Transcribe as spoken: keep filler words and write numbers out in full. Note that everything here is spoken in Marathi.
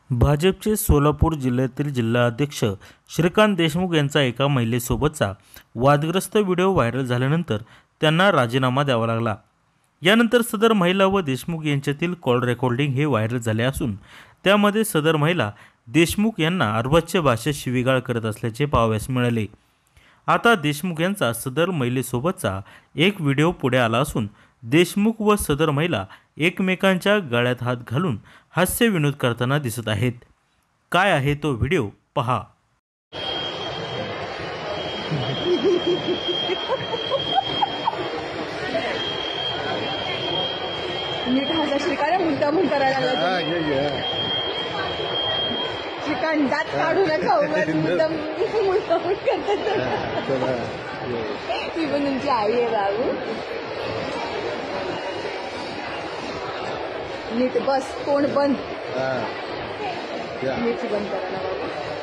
भाजपचे सोलापूर जिल्ह्यातील जिल्हाध्यक्ष श्रीकांत देशमुख यांचा एका महिलेसोबतचा वादग्रस्त व्हिडिओ व्हायरल झाल्यानंतर त्यांना राजीनामा द्यावा लागला। यानंतर सदर महिला व देशमुख यांच्यातील कॉल रेकॉर्डिंग हे व्हायरल झाले असून त्यामध्ये सदर महिला देशमुख यांना अर्वाच्य भाषेत शिवीगाळ करत असल्याचे पाहावयास मिळाले। आता देशमुख यांचा सदर महिलेसोबतचा एक व्हिडिओ पुढे आला असून देशमुख व सदर महिला एकमेकांच्या गळ्यात हात घालून हास्य विनोद करताना दिसत आहेत। काय आहे तो व्हिडिओ पहा। नीट हसा श्रीकांत मुद्दा म्हणून करायला लागला। श्रीकांत दात काढू नका मुद्दा मुद्दा करतात। ती पण तुमची आई आहे बाबू। नीट बस तोंड बंद नीट बंद करा ना बाबू।